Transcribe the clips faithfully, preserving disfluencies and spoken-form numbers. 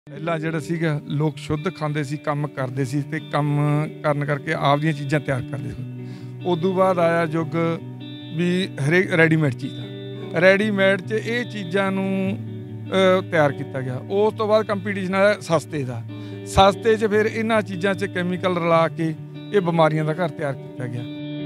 ਪਹਿਲਾਂ ਜਿਹੜਾ ਸੀਗਾ ਲੋਕ ਸ਼ੁੱਧ ਖਾਂਦੇ ਸੀ, ਕੰਮ ਕਰਦੇ ਸੀ ਤੇ ਕੰਮ ਕਰਨ ਕਰਕੇ ਆਪ ਦੀਆਂ ਚੀਜ਼ਾਂ ਤਿਆਰ ਕਰਦੇ ਸੀ। ਉਦੋਂ ਬਾਅਦ ਆਇਆ ਯੁੱਗ ਵੀ ਹਰੇਕ ਰੈਡੀਮੇਡ ਚੀਜ਼ ਦਾ, ਰੈਡੀਮੇਡ 'ਚ ਇਹ ਚੀਜ਼ਾਂ ਨੂੰ ਤਿਆਰ ਕੀਤਾ ਗਿਆ। ਉਸ ਤੋਂ ਬਾਅਦ ਕੰਪੀਟੀਸ਼ਨ ਆਇਆ ਸਸਤੇ ਦਾ, ਸਸਤੇ 'ਚ ਫਿਰ ਇਹਨਾਂ ਚੀਜ਼ਾਂ 'ਚ ਕੈਮੀਕਲ ਰਲਾ ਕੇ ਇਹ ਬਿਮਾਰੀਆਂ ਦਾ ਘਰ ਤਿਆਰ ਕੀਤਾ ਗਿਆ।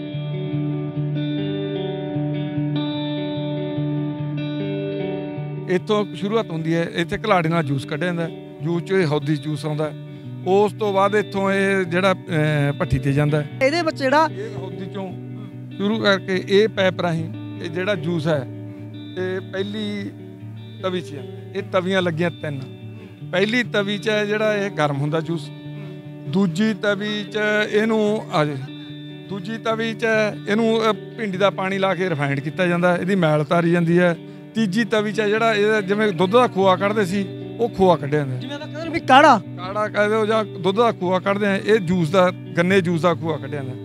ਇੱਥੋਂ ਸ਼ੁਰੂਆਤ ਹੁੰਦੀ ਹੈ, ਇੱਥੇ ਘਲਾੜੇ ਨਾਲ ਜੂਸ ਕੱਢਿਆ ਜਾਂਦਾ, ਜੂਸ 'ਚ ਹੌਦੀ ਜੂਸ ਆਉਂਦਾ। ਉਸ ਤੋਂ ਬਾਅਦ ਇੱਥੋਂ ਇਹ ਜਿਹੜਾ ਭੱਠੀ 'ਤੇ ਜਾਂਦਾ, ਇਹਦੇ ਵਿੱਚ ਜਿਹੜਾ ਇਹ ਹੌਦੀ 'ਚੋਂ ਸ਼ੁਰੂ ਕਰਕੇ ਇਹ ਪੈਪ ਰਾਹੀਂ ਇਹ ਜਿਹੜਾ ਜੂਸ ਹੈ ਇਹ ਪਹਿਲੀ ਤਵੀ 'ਚ ਇਹ ਤਵੀਆਂ ਲੱਗੀਆਂ ਤਿੰਨ। ਪਹਿਲੀ ਤਵੀ 'ਚ ਜਿਹੜਾ ਇਹ ਗਰਮ ਹੁੰਦਾ ਜੂਸ, ਦੂਜੀ ਤਵੀ 'ਚ ਇਹਨੂੰ ਆ ਦੂਜੀ ਤਵੀ 'ਚ ਇਹਨੂੰ ਭਿੰਡੀ ਦਾ ਪਾਣੀ ਲਾ ਕੇ ਰਿਫਾਈਨਡ ਕੀਤਾ ਜਾਂਦਾ, ਇਹਦੀ ਮੈਲ ਉਤਾਰੀ ਜਾਂਦੀ ਹੈ। ਤੀਜੀ ਤਵੀ 'ਚ ਜਿਹੜਾ ਇਹ ਜਿਵੇਂ ਦੁੱਧ ਦਾ ਖੋਆ ਕੱਢਦੇ ਸੀ ਉਹ ਖੋਆ ਕੱਢਿਆ ਜਾਂਦਾ, ਜਿਵੇਂ ਆਪਾਂ ਕਹਿੰਦੇ ਵੀ ਕਾੜਾ ਕਾੜਾ ਕਹਿ ਦਿਓ ਜਾਂ ਦੁੱਧ ਦਾ ਖੋਆ ਕੱਢਦੇ ਆ, ਇਹ ਜੂਸ ਦਾ ਗੰਨੇ ਜੂਸ ਦਾ ਖੋਆ ਕੱਢਿਆ ਜਾਂਦਾ।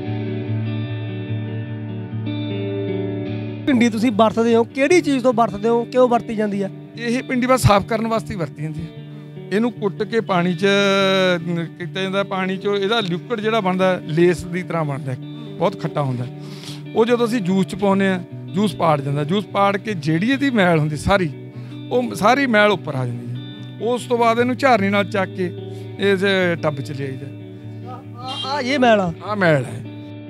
ਭਿੰਡੀ ਤੁਸੀਂ ਵਰਤਦੇ ਹੋ, ਕਿਹੜੀ ਚੀਜ਼ ਤੋਂ ਵਰਤਦੇ ਹੋ, ਕਿਉਂ ਵਰਤੀ ਜਾਂਦੀ ਹੈ? ਇਹ ਭਿੰਡੀ ਬਸ ਸਾਫ਼ ਕਰਨ ਵਾਸਤੇ ਹੀ ਵਰਤੀ ਜਾਂਦੀ ਹੈ। ਇਹਨੂੰ ਕੁੱਟ ਕੇ ਪਾਣੀ 'ਚ ਕੀਤਾ ਜਾਂਦਾ, ਪਾਣੀ 'ਚੋਂ ਇਹਦਾ ਲਿਕੁਇਡ ਜਿਹੜਾ ਬਣਦਾ ਲੇਸ ਦੀ ਤਰ੍ਹਾਂ ਬਣਦਾ, ਬਹੁਤ ਖੱਟਾ ਹੁੰਦਾ। ਉਹ ਜਦੋਂ ਅਸੀਂ ਜੂਸ 'ਚ ਪਾਉਂਦੇ ਹਾਂ ਜੂਸ ਪਾੜ ਜਾਂਦਾ, ਜੂਸ ਪਾੜ ਕੇ ਜਿਹੜੀ ਇਹਦੀ ਮੈਲ ਹੁੰਦੀ ਸਾਰੀ ਉਹ ਸਾਰੀ ਮੈਲ ਉੱਪਰ ਆ ਜਾਂਦੀ ਹੈ। ਉਸ ਤੋਂ ਬਾਅਦ ਇਹਨੂੰ ਝਾਰਨੀ ਨਾਲ ਚੱਕ ਕੇ ਇਸ ਟੱਬ 'ਚ ਲਿਆਈਦਾ। ਆ ਇਹ ਮੈਲ ਆ ਆ ਮੈਲ ਹੈ।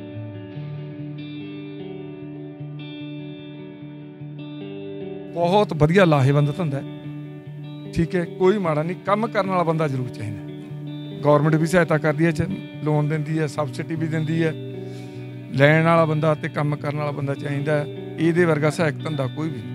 ਬਹੁਤ ਵਧੀਆ ਲਾਹੇਵੰਦ ਧੰਦਾ ਹੈ, ਠੀਕ ਹੈ, ਕੋਈ ਮਾੜਾ ਨਹੀਂ। ਕੰਮ ਕਰਨ ਵਾਲਾ ਬੰਦਾ ਜ਼ਰੂਰ ਚਾਹੀਦਾ। ਗੌਰਮੈਂਟ ਵੀ ਸਹਾਇਤਾ ਕਰਦੀ ਹੈ, ਲੋਨ ਦਿੰਦੀ ਹੈ, ਸਬਸਿਡੀ ਵੀ ਦਿੰਦੀ ਹੈ। ਲੈਣ ਵਾਲਾ ਬੰਦਾ ਅਤੇ ਕੰਮ ਕਰਨ ਵਾਲਾ ਬੰਦਾ ਚਾਹੀਦਾ। ਇਹਦੇ ਵਰਗਾ ਸਹਾਇਕ ਧੰਦਾ ਕੋਈ ਵੀ।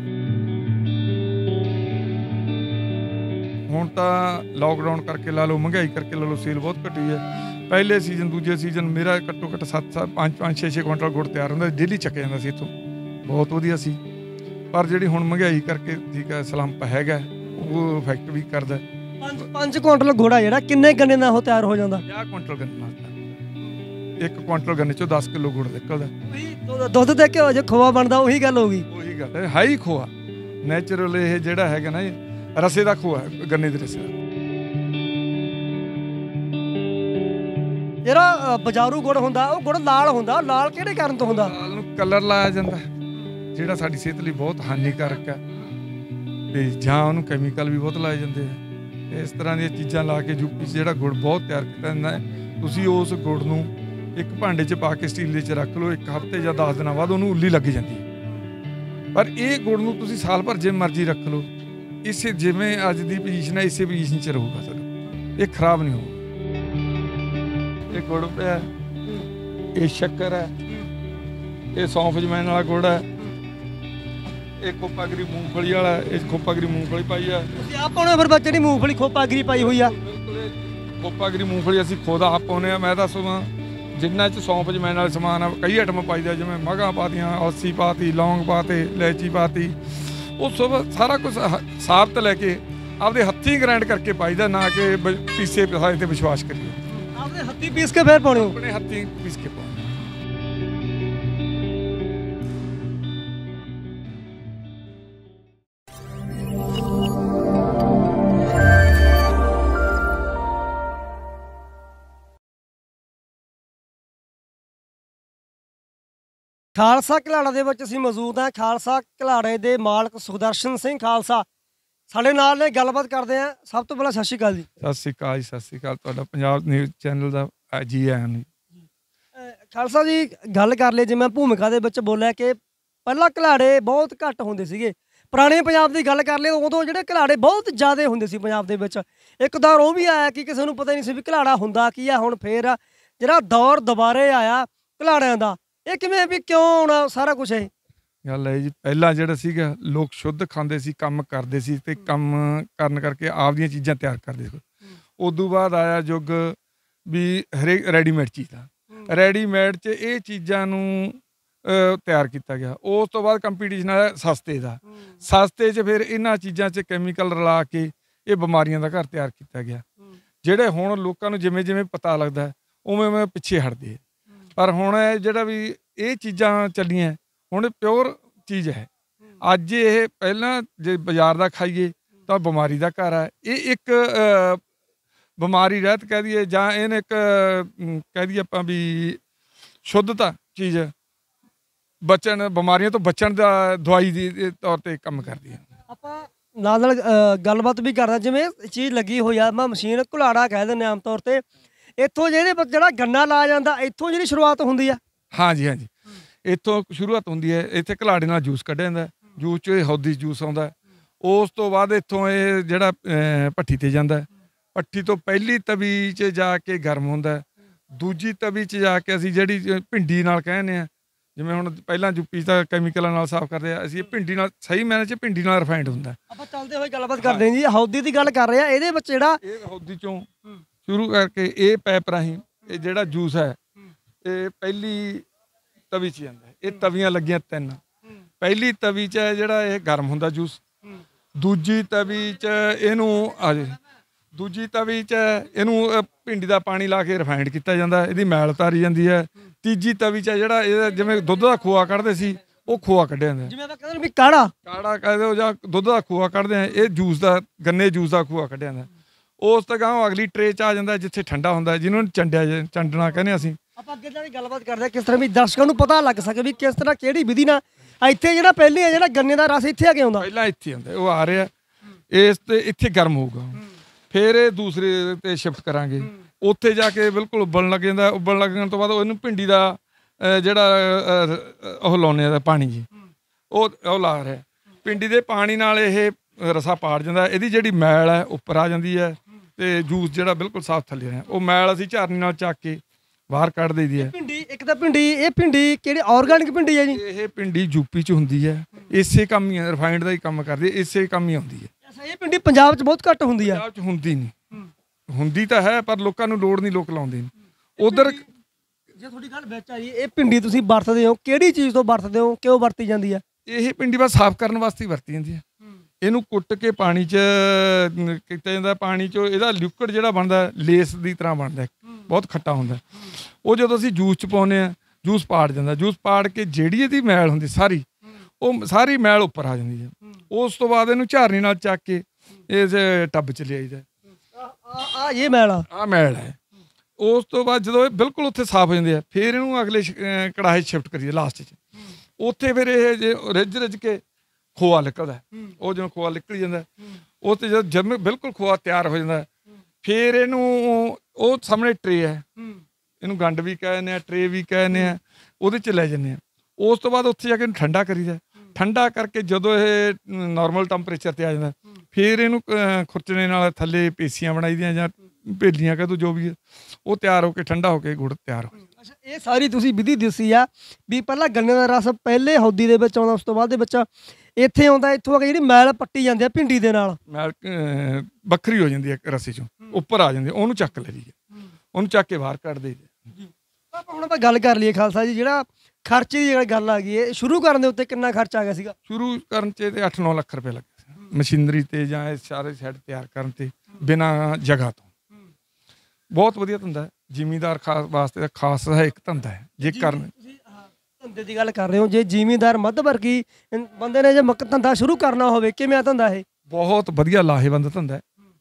ਹੁਣ ਤਾਂ ਲੋਕਡਾਊਨ ਕਰਕੇ ਲਾ ਲਓ, ਮਹਿੰਗਾਈ ਕਰਕੇ ਲਾ ਲਓ, ਸੇਲ ਬਹੁਤ ਘਟੀ ਹੈ। ਪਹਿਲੇ ਸੀਜ਼ਨ ਦੂਜੇ ਸੀਜ਼ਨ ਮੇਰਾ ਘੱਟੋ ਘੱਟ ਸੱਤ ਸੱਤ ਪੰਜ ਪੰਜ ਛੇ ਛੇ ਕੁਇੰਟਲ ਗੁੜ ਤਿਆਰ ਹੁੰਦਾ, ਡੇਲੀ ਚੱਕਿਆ ਜਾਂਦਾ ਸੀ ਇੱਥੋਂ, ਬਹੁਤ ਵਧੀਆ ਸੀ। ਪਰ ਜਿਹੜੀ ਹੁਣ ਮਹਿੰਗਾਈ ਕਰਕੇ ਠੀਕ ਹੈ ਸਲੰਪ ਹੈਗਾ, ਉਹ ਇਫੈਕਟ ਵੀ ਕਰਦਾ। ਪੰਜ ਪੰਜ ਕੁਇੰਟਲ ਗੁੜ ਆ ਜਿਹੜਾ ਕਿੰਨੇ ਗੰਨੇ ਨਾਲ ਉਹ ਤਿਆਰ ਹੋ ਜਾਂਦਾ? ਪੰਜਾਹ ਕੁਇੰਟਲ ਗੰਨੇ ਨਾਲ, ਇੱਕ ਕੁਇੰਟਲ ਗੰਨੇ 'ਚੋਂ ਦਸ ਕਿਲੋ ਗੁੜ ਨਿਕਲਦਾ। ਦੁੱਧ ਤੇ ਘਿਓ ਜੇ ਖੋਆ ਬਣਦਾ ਉਹੀ ਗੱਲ ਹੋ ਗਈ। ਉਹੀ ਗੱਲ ਹੈ, ਹਾਈ ਖੋਆ ਨੈਚੁਰਲ ਇਹ ਜਿਹੜਾ ਹੈਗਾ ਨਾ, ਇਹ ਰਸੇ ਦਾ ਖੋਆ, ਗੰਨੇ ਦੇ ਰਸੇ ਦਾ। ਜਿਹੜਾ ਬਜ਼ਾਰੂ ਗੁੜ ਹੁੰਦਾ ਉਹ ਗੁੜ ਲਾਲ ਹੁੰਦਾ, ਲਾਲ ਕਿਹੜੇ ਕਾਰਨ ਤੋਂ ਹੁੰਦਾ? ਲਾਲ ਨੂੰ ਕਲਰ ਲਾਇਆ ਜਾਂਦਾ, ਜਿਹੜਾ ਸਾਡੀ ਸਿਹਤ ਲਈ ਬਹੁਤ ਹਾਨੀਕਾਰਕ ਹੈ, ਤੇ ਜਾਂ ਉਹਨੂੰ ਕੈਮੀਕਲ ਵੀ ਬਹੁਤ ਲਾਏ ਜਾਂਦੇ ਆ। ਇਸ ਤਰ੍ਹਾਂ ਦੀਆਂ ਚੀਜ਼ਾਂ ਲਾ ਕੇ ਯੂਪੀ 'ਚ ਜਿਹੜਾ ਗੁੜ ਬਹੁਤ ਤਿਆਰ ਕੀਤਾ ਜਾਂਦਾ। ਤੁਸੀਂ ਉਸ ਗੁੜ ਨੂੰ ਇੱਕ ਭਾਂਡੇ 'ਚ ਪਾ ਕੇ ਸਟੀਲ ਦੇ 'ਚ ਰੱਖ ਲਓ, ਇੱਕ ਹਫ਼ਤੇ ਜਾਂ ਦਸ ਦਿਨਾਂ ਬਾਅਦ ਉਹਨੂੰ ਉੱਲੀ ਲੱਗ ਜਾਂਦੀ ਹੈ। ਪਰ ਇਹ ਗੁੜ ਨੂੰ ਤੁਸੀਂ ਸਾਲ ਭਰ ਜੇ ਮਰਜ਼ੀ ਰੱਖ ਲਓ, ਇਸੇ ਜਿਵੇਂ ਅੱਜ ਦੀ ਪੋਜੀਸ਼ਨ ਹੈ ਇਸੇ ਪੋਜੀਸ਼ਨ 'ਚ ਰਹੂਗਾ ਤੁਹਾਡਾ, ਇਹ ਖਰਾਬ ਨਹੀਂ ਹੋਊਗਾ। ਇਹ ਗੁੜ ਪਿਆ, ਇਹ ਸ਼ੱਕਰ ਹੈ, ਇਹ ਸੌਂਫ ਜਮੈਨ ਵਾਲਾ ਗੁੜ ਹੈ, ਇਹ ਖੋਪਾਗਰੀ ਮੂੰਗਫਲੀ ਵਾਲਾ, ਇਹ ਖੋਪਾਗਰੀ ਮੂੰਗਫਲੀ ਪਾਈ ਆ। ਤੁਸੀਂ ਆਪ ਪਾਉਣੇ ਫਿਰ ਬੱਚੇ ਦੀ ਮੂੰਗਫਲੀ ਖੋਪਾਗਰੀ ਪਾਈ ਹੋਈ ਆ? ਖੋਪਾਗਰੀ ਮੂੰਗਫਲੀ ਅਸੀਂ ਖੁਦ ਆਪ ਪਾਉਂਦੇ ਹਾਂ। ਮੈਂ ਤਾਂ ਸਮਾਂ ਜਿੰਨਾ 'ਚ ਸੌਂਫ ਜਮੈਨ ਵਾਲੇ ਸਮਾਨ ਆ, ਕਈ ਆਈਟਮ ਪਾਈਦਾ, ਜਿਵੇਂ ਮਗਾਂ ਪਾਤੀਆਂ, ਅਲਸੀ ਪਾਤੀ, ਲੌਂਗ ਪਾਤੇ, ਇਲਾਇਚੀ ਪਾਤੀ। ਉਹ ਸਭ ਸਾਰਾ ਕੁਝ ਸਾਬਤ ਲੈ ਕੇ ਆਪਦੇ ਹੱਥੀਂ ਗ੍ਰਾਈਂਡ ਕਰਕੇ ਪਾਈਦਾ, ਨਾ ਕਿ ਪੀਸੇ ਪਸਾਏ 'ਤੇ ਵਿਸ਼ਵਾਸ ਕਰੀਏ। ਆਪਦੇ ਹੱਥੀਂ ਪੀਸ ਕੇ ਫਿਰ ਪਾਉਣੇ? ਆਪਣੇ ਹੱਥੀਂ ਪੀਸ ਕੇ ਪਾਉਣੇ। ਖਾਲਸਾ ਘਲਾੜਾ ਦੇ ਵਿੱਚ ਅਸੀਂ ਮੌਜੂਦ ਹਾਂ। ਖਾਲਸਾ ਘਲਾੜੇ ਦੇ ਮਾਲਕ ਸੁਖਦਰਸ਼ਨ ਸਿੰਘ ਖਾਲਸਾ ਸਾਡੇ ਨਾਲ ਨੇ, ਗੱਲਬਾਤ ਕਰਦੇ ਹਾਂ। ਸਭ ਤੋਂ ਪਹਿਲਾਂ ਸਤਿ ਸ਼੍ਰੀ ਅਕਾਲ ਜੀ। ਸਤਿ ਸ਼੍ਰੀ ਅਕਾਲ ਜੀ, ਸਤਿ ਸ਼੍ਰੀ ਅਕਾਲ। ਤੁਹਾਡਾ ਪੰਜਾਬ ਨਿਊਜ਼ ਚੈਨਲ ਦਾ ਜੀ ਆਇਆਂ ਨੂੰ। ਖਾਲਸਾ ਜੀ, ਗੱਲ ਕਰ ਲਈ, ਜਿਵੇਂ ਭੂਮਿਕਾ ਦੇ ਵਿੱਚ ਬੋਲਿਆ ਕਿ ਪਹਿਲਾਂ ਘਲਾੜੇ ਬਹੁਤ ਘੱਟ ਹੁੰਦੇ ਸੀਗੇ। ਪੁਰਾਣੇ ਪੰਜਾਬ ਦੀ ਗੱਲ ਕਰ ਲਈ, ਉਦੋਂ ਜਿਹੜੇ ਘਲਾੜੇ ਬਹੁਤ ਜ਼ਿਆਦਾ ਹੁੰਦੇ ਸੀ ਪੰਜਾਬ ਦੇ ਵਿੱਚ। ਇੱਕ ਦੌਰ ਉਹ ਵੀ ਆਇਆ ਕਿ ਕਿਸੇ ਨੂੰ ਪਤਾ ਨਹੀਂ ਸੀ ਵੀ ਘਲਾੜਾ ਹੁੰਦਾ ਕੀ ਆ। ਹੁਣ ਫੇਰ ਜਿਹੜਾ ਦੌਰ ਦੁਬਾਰੇ ਆਇਆ ਘਲਾੜਿਆਂ ਦਾ, ਇਹ ਕਿਵੇਂ ਵੀ ਕਿਉਂ ਆਉਣਾ ਸਾਰਾ ਕੁਛ? ਇਹ ਗੱਲ ਹੈ ਜੀ, ਪਹਿਲਾਂ ਜਿਹੜਾ ਸੀਗਾ ਲੋਕ ਸ਼ੁੱਧ ਖਾਂਦੇ ਸੀ, ਕੰਮ ਕਰਦੇ ਸੀ ਤੇ ਕੰਮ ਕਰਨ ਕਰਕੇ ਆਪ ਦੀਆਂ ਚੀਜ਼ਾਂ ਤਿਆਰ ਕਰਦੇ ਸੀ। ਉਦੋਂ ਬਾਅਦ ਆਇਆ ਯੁੱਗ ਵੀ ਹਰੇਕ ਰੈਡੀਮੇਡ ਚੀਜ਼ ਦਾ, ਰੈਡੀਮੇਡ 'ਚ ਇਹ ਚੀਜ਼ਾਂ ਨੂੰ ਤਿਆਰ ਕੀਤਾ ਗਿਆ। ਉਸ ਤੋਂ ਬਾਅਦ ਕੰਪੀਟੀਸ਼ਨ ਆਇਆ ਸਸਤੇ ਦਾ, ਸਸਤੇ 'ਚ ਫਿਰ ਇਹਨਾਂ ਚੀਜ਼ਾਂ 'ਚ ਕੈਮੀਕਲ ਰਲਾ ਕੇ ਇਹ ਬਿਮਾਰੀਆਂ ਦਾ ਘਰ ਤਿਆਰ ਕੀਤਾ ਗਿਆ। ਜਿਹੜੇ ਹੁਣ ਲੋਕਾਂ ਨੂੰ ਜਿਵੇਂ ਜਿਵੇਂ ਪਤਾ ਲੱਗਦਾ ਉਵੇਂ ਉਵੇਂ ਪਿੱਛੇ ਹਟਦੇ। ਪਰ ਹੁਣ ਜਿਹੜਾ ਵੀ ਇਹ ਚੀਜ਼ਾਂ ਚੱਲੀਆਂ, ਹੁਣ ਪਿਓਰ ਚੀਜ਼ ਹੈ। ਅੱਜ ਇਹ ਪਹਿਲਾਂ ਜੇ ਬਾਜ਼ਾਰ ਦਾ ਖਾਈਏ ਤਾਂ ਬਿਮਾਰੀ ਦਾ ਘਰ ਹੈ। ਇਹ ਇੱਕ ਅ, ਬਿਮਾਰੀ ਰਹਿਤ ਕਹਿ ਦਈਏ ਜਾਂ ਇਹਨੇ ਇੱਕ ਅਮ, ਕਹਿ ਦਈਏ ਆਪਾਂ ਵੀ ਸ਼ੁੱਧਤਾ ਚੀਜ਼ ਬਚਣ ਬਿਮਾਰੀਆਂ ਤੋਂ ਬਚਣ ਦਾ ਦਵਾਈ ਦੀ ਦੇ ਤੌਰ ਤੇ ਕੰਮ ਕਰਦੀ ਹੈ। ਆਪਾਂ ਨਾਲ ਨਾਲ ਅ, ਗੱਲਬਾਤ ਵੀ ਕਰਦਾ ਜਿਵੇਂ ਇਹ ਚੀਜ਼ ਲੱਗੀ ਹੋਈ ਆ ਮੈਂ ਮਸ਼ੀਨ ਘੁਲਾੜਾ ਕਹਿ ਦਿੰਦੇ ਆਮ ਤੌਰ ਤੇ ਇੱਥੋਂ ਜਿਹਦੇ ਵਿੱਚ ਜਿਹੜਾ ਗੰਨਾ ਲਾ ਜਾਂਦਾ ਇੱਥੋਂ ਜਿਹੜੀ ਸ਼ੁਰੂਆਤ ਹੁੰਦੀ ਆ। ਹਾਂਜੀ ਹਾਂਜੀ, ਇੱਥੋਂ ਸ਼ੁਰੂਆਤ ਹੁੰਦੀ ਹੈ। ਇੱਥੇ ਘਲਾੜੇ ਨਾਲ ਜੂਸ ਕੱਢਿਆ ਜਾਂਦਾ, ਜੂਸ 'ਚ ਇਹ ਹੌਦੀ ਜੂਸ ਆਉਂਦਾ। ਉਸ ਤੋਂ ਬਾਅਦ ਇੱਥੋਂ ਇਹ ਜਿਹੜਾ ਅਹ, ਭੱਠੀ ਤੇ ਜਾਂਦਾ, ਭੱਠੀ ਤੋਂ ਪਹਿਲੀ ਤਵੀ 'ਚ ਜਾ ਕੇ ਗਰਮ ਹੁੰਦਾ, ਦੂਜੀ ਤਵੀ 'ਚ ਜਾ ਕੇ ਅਸੀਂ ਜਿਹੜੀ ਅਹ, ਭਿੰਡੀ ਨਾਲ ਕਹਿੰਦੇ ਆ, ਜਿਵੇਂ ਹੁਣ ਪਹਿਲਾਂ ਯੂਪੀ ਤਾਂ ਕੈਮੀਕਲਾਂ ਨਾਲ ਸਾਫ਼ ਕਰਦੇ ਆ, ਅਸੀਂ ਇਹ ਭਿੰਡੀ ਨਾਲ ਸਹੀ ਮੈਨੇ 'ਚ ਭਿੰਡੀ ਨਾਲ ਰਿਫਾਈਂਡ ਹੁੰਦਾ। ਆਪਾਂ ਚੱਲਦੇ ਹੋਏ ਗੱਲਬਾਤ ਕਰਦੇ ਹਾਂ ਜੀ ਹੌਦੀ ਦੀ ਗੱਲ ਕਰ ਰਹੇ ਆ ਇਹਦੇ ਵਿੱਚ ਜਿਹੜਾ ਇਹ ਹੌਦੀ 'ਚੋਂ ਸ਼ੁਰੂ ਕਰਕੇ ਇਹ ਪੈਪ ਰਾਹੀਂ ਇਹ ਜਿਹੜਾ ਜੂਸ ਹੈ ਇਹ ਪਹਿਲੀ ਤਵੀ 'ਚ ਜਾਂਦਾ। ਇਹ ਤਵੀਆਂ ਲੱਗੀਆਂ ਤਿੰਨ, ਪਹਿਲੀ ਤਵੀ 'ਚ ਹੈ ਜਿਹੜਾ ਇਹ ਗਰਮ ਹੁੰਦਾ ਜੂਸ, ਦੂਜੀ ਤਵੀ 'ਚ ਇਹਨੂੰ ਆ ਜੇ ਦੂਜੀ ਤਵੀ 'ਚ ਇਹਨੂੰ ਅਹ, ਭਿੰਡੀ ਦਾ ਪਾਣੀ ਲਾ ਕੇ ਰਿਫਾਈਂਡ ਕੀਤਾ ਜਾਂਦਾ, ਇਹਦੀ ਮੈਲ ਉਤਾਰੀ ਜਾਂਦੀ ਹੈ। ਤੀਜੀ ਤਵੀ 'ਚ ਜਿਹੜਾ ਇਹ ਜਿਵੇਂ ਦੁੱਧ ਦਾ ਖੋਆ ਕੱਢਦੇ ਸੀ ਉਹ ਖੋਆ ਕੱਢਿਆ ਜਾਂਦਾ, ਜਿਵੇਂ ਆਪਾਂ ਕਹਿੰਦੇ ਨੇ ਵੀ ਕਾੜਾ ਕਾੜਾ ਕਹਿੰਦੇ ਹੋ ਜਾਂ ਦੁੱਧ ਦਾ ਖੋਆ ਕੱਢਦੇ ਆ, ਇਹ ਜੂਸ ਦਾ ਗੰਨੇ ਜੂਸ ਦਾ ਖੋਆ ਕੱਢਿਆ ਜਾਂਦਾ। ਉਸ ਤੋਂ ਗਾਂਹ ਅਗਲੀ ਟਰੇ 'ਚ ਆ ਜਾਂਦਾ ਜਿੱਥੇ ਠੰਡਾ ਹੁੰਦਾ, ਜਿਹਨੂੰ ਚੰਡਿਆ ਜਾ- ਚੰਡਣਾ ਕਹਿੰਦੇ ਅਸੀਂ। ਆਪਾਂ ਅੱਗੇ ਜਾ ਕੇ ਗੱਲਬਾਤ ਕਰਦੇ ਹਾਂ ਕਿਸ ਤਰ੍ਹਾਂ ਵੀ ਦਰਸ਼ਕਾਂ ਨੂੰ ਪਤਾ ਲੱਗ ਸਕੇ ਵੀ ਕਿਸ ਤਰ੍ਹਾਂ ਕਿਹੜੀ ਵਿਧੀ ਨਾਲ ਇੱਥੇ ਜਿਹੜਾ ਪਹਿਲੇ ਆ ਜਿਹੜਾ ਗੰਨੇ ਦਾ ਰਸ ਇੱਥੇ ਆ ਕੇ ਆਉਂਦਾ ਪਹਿਲਾਂ ਇੱਥੇ ਆਉਂਦਾ, ਉਹ ਆ ਰਿਹਾ ਇਸ ਤੇ ਇੱਥੇ ਗਰਮ ਹੋਊਗਾ, ਫਿਰ ਇਹ ਦੂਸਰੇ ਤੇ ਸ਼ਿਫਟ ਕਰਾਂਗੇ, ਉੱਥੇ ਜਾ ਕੇ ਬਿਲਕੁਲ ਉਬਲਣ ਲੱਗ ਜਾਂਦਾ। ਉਬਲਣ ਲੱਗਣ ਤੋਂ ਬਾਅਦ ਉਹਨੂੰ ਭਿੰਡੀ ਦਾ ਅਹ, ਜਿਹੜਾ ਅਹ, ਉਹ ਲਾਉਂਦੇ ਆ ਪਾਣੀ ਜੀ, ਉਹ ਉਹ ਲਾ ਰਿਹਾ ਭਿੰਡੀ ਦੇ ਪਾਣੀ ਨਾਲ ਇਹ ਰਸਾ ਪਾੜ ਜਾਂਦਾ, ਇਹਦੀ ਜਿਹੜੀ ਮੈਲ ਹੈ ਉੱਪਰ ਆ ਜਾਂਦੀ ਹੈ ਤੇ ਜੂਸ ਜਿਹੜਾ ਬਿਲਕੁਲ ਸਾਫ਼ ਥੱਲੇ ਰਿਹਾ। ਉਹ ਮੈਲ ਅਸੀਂ ਝਾਰਨੀ ਨਾਲ ਚੱਕ ਕੇ ਬਾਹਰ ਕੱਢ ਦਈਦੀ ਹੈ। ਭਿੰਡੀ ਇੱਕ ਤਾਂ ਭਿੰਡੀ ਇਹ ਭਿੰਡੀ ਕਿਹੜੀ ਆਰਗੈਨਿਕ ਭਿੰਡੀ ਹੈ ਜੀ? ਇਹ ਭਿੰਡੀ ਯੂਪੀ 'ਚ ਹੁੰਦੀ ਹੈ, ਇਸੇ ਕੰਮ ਹੀ ਰਿਫਾਈਂਡ ਦਾ ਹੀ ਕੰਮ ਕਰਦੀ ਹੈ, ਇਸੇ ਕੰਮ ਹੀ ਆਉਂਦੀ ਹੈ। ਅੱਛਾ ਇਹ ਭਿੰਡੀ ਪੰਜਾਬ 'ਚ ਬਹੁਤ ਘੱਟ ਹੁੰਦੀ ਆ। ਪੰਜਾਬ 'ਚ ਹੁੰਦੀ ਨਹੀਂ, ਹੁੰਦੀ ਤਾਂ ਹੈ ਪਰ ਲੋਕਾਂ ਨੂੰ ਲੋੜ ਨਹੀਂ, ਲੋਕ ਲਾਉਂਦੇ ਨਹੀਂ ਉਧਰ। ਜੇ ਤੁਹਾਡੀ ਗੱਲ ਵਿੱਚ ਆਈ ਇਹ ਭਿੰਡੀ ਤੁਸੀਂ ਵਰਤਦੇ ਹੋ ਕਿਹੜੀ ਚੀਜ਼ ਤੋਂ ਵਰਤਦੇ ਹੋ, ਕਿਉਂ ਵਰਤੀ ਜਾਂਦੀ ਆ? ਇਹ ਭਿੰਡੀ ਬਸ ਸਾਫ਼ ਕਰਨ ਵਾਸਤੇ ਹੀ ਵਰਤੀ ਜਾਂਦੀ ਹੈ। ਇਹਨੂੰ ਕੁੱਟ ਕੇ ਪਾਣੀ 'ਚ ਅਮ, ਕੀਤਾ ਜਾਂਦਾ, ਪਾਣੀ 'ਚੋਂ ਇਹਦਾ ਲਿਕੁਇਡ ਜਿਹੜਾ ਬਣਦਾ ਲੇਸ ਦੀ ਤਰ੍ਹਾਂ ਬਣਦਾ, ਬਹੁਤ ਖੱਟਾ ਹੁੰਦਾ। ਉਹ ਜਦੋਂ ਅਸੀਂ ਜੂਸ 'ਚ ਪਾਉਂਦੇ ਆ ਜੂਸ ਪਾੜ ਜਾਂਦਾ, ਜੂਸ ਪਾੜ ਕੇ ਜਿਹੜੀ ਇਹਦੀ ਮੈਲ ਹੁੰਦੀ ਸਾਰੀ ਉਹ ਸਾਰੀ ਮੈਲ ਉੱਪਰ ਆ ਜਾਂਦੀ ਹੈ। ਉਸ ਤੋਂ ਬਾਅਦ ਇਹਨੂੰ ਝਾਰਨੀ ਨਾਲ ਚੱਕ ਕੇ ਇਸ ਟੱਬ 'ਚ ਲਿਆਈਦਾ। ਆ ਆ ਇਹ ਮੈਲ ਆ ਆਹ ਮੈਲ ਹੈ। ਉਸ ਤੋਂ ਬਾਅਦ ਜਦੋਂ ਇਹ ਬਿਲਕੁਲ ਉੱਥੇ ਸਾਫ਼ ਹੋ ਜਾਂਦੇ ਆ ਫਿਰ ਇਹਨੂੰ ਅਗਲੇ ਸ਼- ਅਹ ਕੜਾਹੇ 'ਚ ਸ਼ਿਫਟ ਕਰੀਏ ਲਾਸਟ 'ਚ। ਉੱਥੇ ਫਿਰ ਇਹ ਜੇ ਰਿੱਝ ਰਿੱਝ ਕੇ ਖੋਆ ਨਿਕਲਦਾ, ਉਹ ਜਦੋਂ ਖੋਆ ਨਿਕਲ ਜਾਂਦਾ ਉਹ ਤੇ ਜਦੋਂ ਜਦ ਬਿਲਕੁਲ ਖੋਆ ਤਿਆਰ ਹੋ ਜਾਂਦਾ ਫਿਰ ਇਹਨੂੰ ਉਹ ਸਾਹਮਣੇ ਟਰੇ ਹੈ, ਇਹਨੂੰ ਗੰਡ ਵੀ ਕਹਿ ਦਿੰਦੇ ਆ, ਟਰੇ ਵੀ ਕਹਿ ਦਿੰਦੇ ਆ, ਉਹਦੇ 'ਚ ਲੈ ਜਾਂਦੇ ਆ। ਉਸ ਤੋਂ ਬਾਅਦ ਉੱਥੇ ਜਾ ਕੇ ਇਹਨੂੰ ਠੰਡਾ ਕਰੀਦਾ, ਠੰਡਾ ਕਰਕੇ ਜਦੋਂ ਇਹ ਨਾਰਮਲ ਟੈਂਪਰੇਚਰ ਤੇ ਆ ਜਾਂਦਾ ਫਿਰ ਇਹਨੂੰ ਅਹ, ਖੁਰਚਣੇ ਨਾਲ ਥੱਲੇ ਪੇਸੀਆਂ ਬਣਾਈ ਦੀਆਂ ਜਾਂ ਭੇਲੀਆਂ ਕਹਿ ਦੋ ਜੋ ਵੀ ਹੈ, ਉਹ ਤਿਆਰ ਹੋ ਕੇ ਠੰਡਾ ਹੋ ਕੇ ਗੁੜ ਤਿਆਰ ਹੋ। ਅੱਛਾ ਇਹ ਸਾਰੀ ਤੁਸੀਂ ਵਿਧੀ ਦੱਸੀ ਆ ਵੀ ਪਹਿਲਾਂ ਗੰਨੇ ਦਾ ਰਸ ਪਹਿਲੇ ਹੌਦੀ ਦੇ ਵਿੱਚ ਆਉਂਦਾ, ਉਸ ਤੋਂ ਬਾਅਦ ਦੇ ਵਿੱਚ ਇੱਥੇ ਆਉਂਦਾ, ਇੱਥੋਂ ਆ ਕੇ ਜਿਹੜੀ ਮੈਲ ਪੱਟੀ ਜਾਂਦੀ ਆ ਭਿੰਡੀ ਦੇ ਨਾਲ ਮੈਲ ਅਹ, ਵੱਖਰੀ ਹੋ ਜਾਂਦੀ ਹੈ ਰੱਸੇ 'ਚੋਂ ਉੱਪਰ ਆ ਜਾਂਦੀ, ਉਹਨੂੰ ਚੱਕ ਲਈਦੀ ਹੈ, ਉਹਨੂੰ ਚੱਕ ਕੇ ਬਾਹਰ ਕੱਢ ਦੇਈਦਾ। ਆਪਾਂ ਹੁਣ ਆਪਾਂ ਗੱਲ ਕਰ ਲਈਏ ਖਾਲਸਾ ਜੀ ਜਿਹੜਾ ਖਰਚੇ ਦੀ ਜਿਹੜੀ ਗੱਲ ਆ ਗਈ ਹੈ ਸ਼ੁਰੂ ਕਰਨ ਦੇ ਉੱਤੇ ਕਿੰਨਾ ਖਰਚਾ ਆ ਗਿਆ ਸੀਗਾ? ਸ਼ੁਰੂ ਕਰਨ 'ਚ ਤੇ ਅੱਠ ਨੌ ਲੱਖ ਰੁਪਏ ਲੱਗੇ ਸੀ ਮਸ਼ੀਨਰੀ ਤੇ ਜਾਂ ਇਹ ਸਾਰੇ ਸੈੱਟ ਤਿਆਰ ਕਰਨ ਤੇ ਬਿਨਾਂ ਜਗ੍ਹਾ ਤੋਂ। ਬਹੁਤ ਵਧੀਆ ਧੰਦਾ, ਜ਼ਿਮੀਂਦਾਰ ਖਾਸ ਵਾਸਤੇ ਤਾਂ ਖਾਸ ਹੈ ਇੱਕ ਧੰਦਾ ਹੈ ਜੇ ਕਰਨ। ਤੁਸੀਂ ਆਹ ਧੰਦੇ ਦੀ ਗੱਲ ਕਰ ਰਹੇ ਹੋ, ਜੇ ਜ਼ਿਮੀਂਦਾਰ ਮੱਧ ਵਰਗੀ ਇਨ- ਬੰਦੇ ਨੇ ਜੇ ਮੱਕ ਧੰਦਾ ਸ਼ੁਰੂ ਕਰਨਾ ਹੋਵੇ ਕਿਵੇਂ ਆ ਧੰਦਾ ਇਹ? ਬਹੁਤ ਵਧੀਆ ਲਾਹੇਵੰਦ ਧੰਦਾ ਹੈ,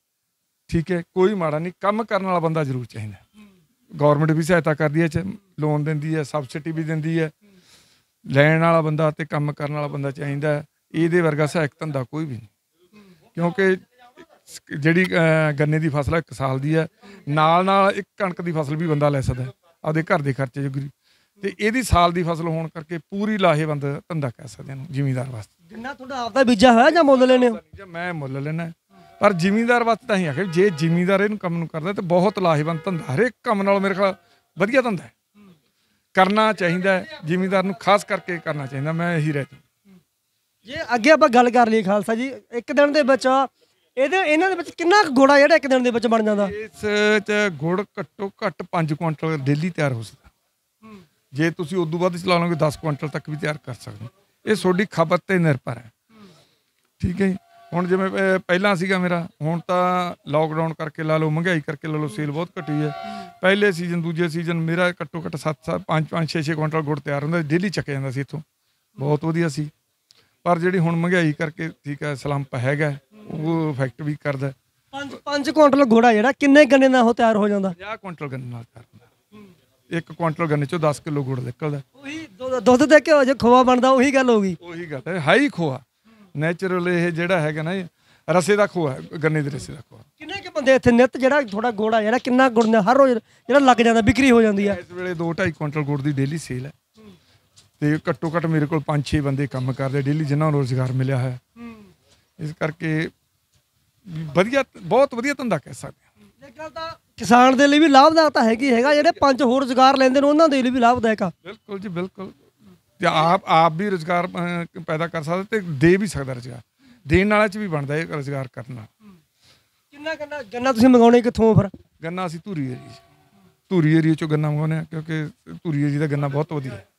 ਠੀਕ ਹੈ, ਕੋਈ ਮਾੜਾ ਨਹੀਂ। ਕੰਮ ਕਰਨ ਵਾਲਾ ਬੰਦਾ ਜ਼ਰੂਰ ਚਾਹੀਦਾ। ਗੌਰਮੈਂਟ ਵੀ ਸਹਾਇਤਾ ਕਰਦੀ ਹੈ, ਲੋਨ ਦਿੰਦੀ ਹੈ, ਸਬਸਿਡੀ ਵੀ ਦਿੰਦੀ ਹੈ। ਲੈਣ ਵਾਲਾ ਬੰਦਾ ਤੇ ਕੰਮ ਕਰਨ ਵਾਲਾ ਬੰਦਾ ਚਾਹੀਦਾ। ਇਹਦੇ ਵਰਗਾ ਸਹਾਇਕ ਧੰਦਾ ਕੋਈ ਵੀ ਨਹੀਂ, ਕਿਉਂਕਿ ਜਿਹੜੀ ਅਹ, ਗੰਨੇ ਦੀ ਫਸਲ ਹੈ ਇੱਕ ਸਾਲ ਦੀ ਹੈ, ਨਾਲ ਨਾਲ ਇੱਕ ਕਣਕ ਦੀ ਫਸਲ ਵੀ ਬੰਦਾ ਲੈ ਸਕਦਾ ਆਪਦੇ ਘਰ ਦੇ ਖਰਚੇ ਜੋਗੀ, ਤੇ ਇਹਦੀ ਸਾਲ ਦੀ ਫਸਲ ਹੋਣ ਕਰਕੇ ਪੂਰੀ ਲਾਹੇਵੰਦ ਧੰਦਾ ਕਹਿ ਸਕਦੇ ਇਹਨੂੰ ਜ਼ਿਮੀਂਦਾਰ ਵਾਸਤੇ। ਜਿੰਨਾ ਤੁਹਾਡਾ ਆਪਦਾ ਬੀਜਾ ਹੋਇਆ ਜਾਂ ਮੁੱਲ ਲੈਣੇ ਹੋ? ਜਾਂ ਮੈਂ ਮੁੱਲ ਲੈਣਾ, ਪਰ ਜ਼ਿਮੀਂਦਾਰ ਵਾਸਤੇ ਤਾਂ ਹੀ ਆਖਿਆ ਜੇ ਜ਼ਿਮੀਂਦਾਰ ਇਹਨੂੰ ਕੰਮ ਨੂੰ ਕਰਦਾ ਤੇ ਬਹੁਤ ਲਾਹੇਵੰਦ ਧੰਦਾ, ਹਰੇਕ ਕੰਮ ਨਾਲੋਂ ਮੇਰੇ ਖਿਆਲ ਵਧੀਆ ਧੰਦਾ ਹੈ, ਕਰਨਾ ਚਾਹੀਦਾ ਹੈ, ਜ਼ਿਮੀਂਦਾਰ ਨੂੰ ਖਾਸ ਕਰਕੇ ਕਰਨਾ ਚਾਹੀਦਾ। ਮੈਂ ਇਹੀ ਰਹਿ ਜੇ ਅੱਗੇ ਆਪਾਂ ਗੱਲ ਕਰ ਲਈਏ ਖਾਲਸਾ ਜੀ ਇੱਕ ਦਿਨ ਦੇ ਵਿੱਚ ਇਹਦੇ ਇਹਨਾਂ ਦੇ ਵਿੱਚ ਕਿੰਨਾ ਕੁ ਗੁੜ ਆ ਜਿਹੜਾ ਇੱਕ ਦਿਨ ਦੇ ਵਿੱਚ ਬਣ ਜਾਂਦਾ? ਇਸ ਚ ਗੁੜ ਘੱਟੋ ਘੱਟ ਪੰਜ ਕੁਇੰਟਲ ਡੇਲੀ ਤਿਆਰ ਹੋ ਸਕਦਾ। ਜੇ ਤੁਸੀਂ ਉਦੋਂ ਵੱਧ ਚਲਾ ਲਓਗੇ ਦਸ ਕੁਇੰਟਲ ਤੱਕ ਵੀ ਤਿਆਰ ਕਰ ਸਕਦੇ। ਇਹ ਤੁਹਾਡੀ ਖਪਤ ਤੇ ਨਿਰਭਰ ਹੈ, ਠੀਕ ਹੈ ਜੀ। ਹੁਣ ਜਿਵੇਂ ਅਹ, ਪਹਿਲਾਂ ਸੀਗਾ ਮੇਰਾ, ਹੁਣ ਤਾਂ ਲੋਕਡਾਊਨ ਕਰਕੇ ਲਾ ਲਓ, ਮਹਿੰਗਾਈ ਕਰਕੇ ਲਾ ਲਓ, ਸੇਲ ਬਹੁਤ ਘਟੀ ਹੈ। ਪਹਿਲੇ ਸੀਜ਼ਨ ਦੂਜੇ ਸੀਜ਼ਨ ਮੇਰਾ ਘੱਟੋ ਘੱਟ ਸੱਤ ਸੱਤ ਪੰਜ ਪੰਜ ਛੇ ਛੇ ਕੁਇੰਟਲ ਗੁੜ ਤਿਆਰ ਹੁੰਦਾ, ਡੇਲੀ ਚੱਕਿਆ ਜਾਂਦਾ ਸੀ ਇੱਥੋਂ, ਬਹੁਤ ਵਧੀਆ ਸੀ। ਪਰ ਜਿਹੜੀ ਹੁਣ ਮਹਿੰਗਾਈ ਕਰਕੇ ਠੀਕ ਹੈ ਸਲੰਪ ਹੈਗਾ, ਉਹ ਇਫੈਕਟ ਵੀ ਕਰਦਾ। ਪੰਜ ਪੰਜ ਕੁਇੰਟਲ ਗੁੜ ਜਿਹੜਾ ਕਿੰਨੇ ਗੰਨੇ ਨਾਲ ਉਹ ਤਿਆਰ ਹੋ ਜਾਂਦਾ? ਪੰਜਾਹ ਕੁਇੰਟਲ ਗੰਨੇ ਨਾਲ ਕਰਦਾ। ਇੱਕ ਕੁਇੰਟਲ ਗੰਨੇ ਚੋਂ ਦਸ ਕਿਲੋ ਗੁੜ ਨਿਕਲਦਾ। ਉਹੀ ਦੁੱਧ- ਦੁੱਧ ਤੇ ਘਿਓ ਜੇ ਖੋਆ ਬਣਦਾ ਉਹੀ ਗੱਲ ਹੋ ਗਈ। ਉਹੀ ਗੱਲ ਹੈ, ਹਾਈ ਖੋਆ ਨੈਚੁਰਲ ਇਹ ਜਿਹੜਾ ਹੈਗਾ ਨਾ, ਰਸੇ ਦਾ ਖੋਆ, ਗੰਨੇ ਦੇ ਰਸੇ ਦਾ ਖੋਆ। ਕਿੰਨੇ ਕੁ ਬੰਦੇ ਇੱਥੇ ਨਿੱਤ ਜਿਹੜਾ ਥੋੜਾ ਗੁੜ ਆ ਜਿਹੜਾ ਕਿੰਨਾ ਗੁੜ ਨੇ ਹਰ ਰੋਜ਼ ਜਿਹੜਾ ਲੱਗ ਜਾਂਦਾ ਵਿਕਰੀ ਹੋ ਜਾਂਦੀ ਆ? ਇਸ ਵੇਲੇ ਦੋ ਢਾਈ ਕੁਇੰਟਲ ਗੁੜ ਦੀ ਡੇਲੀ ਸੇਲ ਹੈ ਤੇ ਘੱਟੋ ਘੱਟ ਮੇਰੇ ਕੋਲ ਪੰਜ ਛੇ ਬੰਦੇ ਕੰਮ ਕਰਦੇ ਡੇਲੀ, ਜਿਨ੍ਹਾਂ ਨੂੰ ਰੋਜ਼ਗਾਰ ਮਿਲਿਆ ਹੈ। ਇਸ ਕਰਕੇ ਵਧੀਆ, ਬਹੁਤ ਵਧੀਆ ਧੰਦਾ ਕਹਿ ਸਕਦੇ ਹਾਂ। ਇਹ ਗੱਲ ਤਾਂ ਕਿਸਾਨ ਦੇ ਲਈ ਵੀ ਲਾਭਦਾਇਕ ਤਾਂ ਹੈਗੀ ਹੈਗਾ, ਜਿਹੜੇ ਪੰਜ ਹੋਰ ਰੋਜ਼ਗਾਰ ਲੈਂਦੇ ਨੇ ਉਹਨਾਂ ਦੇ ਲਈ ਵੀ ਲਾਭਦਾਇਕ ਆ। ਬਿਲਕੁਲ ਜੀ ਬਿਲਕੁਲ। ਤੇ ਆਪ ਆਪ ਵੀ ਰੋਜ਼ਗਾਰ ਅਹ, ਪੈਦਾ ਕਰ ਸਕਦਾ ਤੇ ਦੇ ਵੀ ਸਕਦਾ ਰੋਜ਼ਗਾਰ, ਦੇਣ ਵਾਲੇ ਚ ਵੀ ਬਣਦਾ ਇਹ ਰੋਜ਼ਗਾਰ ਕਰਨਾ। ਕਿੰਨਾ ਗੰਨਾ ਗੰਨਾ ਤੁਸੀਂ ਮੰਗਾਉਣੇ ਕਿੱਥੋਂ ਫਿਰ? ਗੰਨਾ ਅਸੀਂ ਧੂਰੀ ਏਰੀਏ ਧੂਰੀ ਏਰੀਏ ਚੋਂ ਗੰਨਾ ਮੰਗਾਉਂਦੇ ਹਾਂ, ਕਿਉਂਕਿ ਧੂਰੀ ਏਰੀਏ ਦਾ ਗੰਨਾ ਬਹੁਤ ਵਧੀਆ ਹੈ।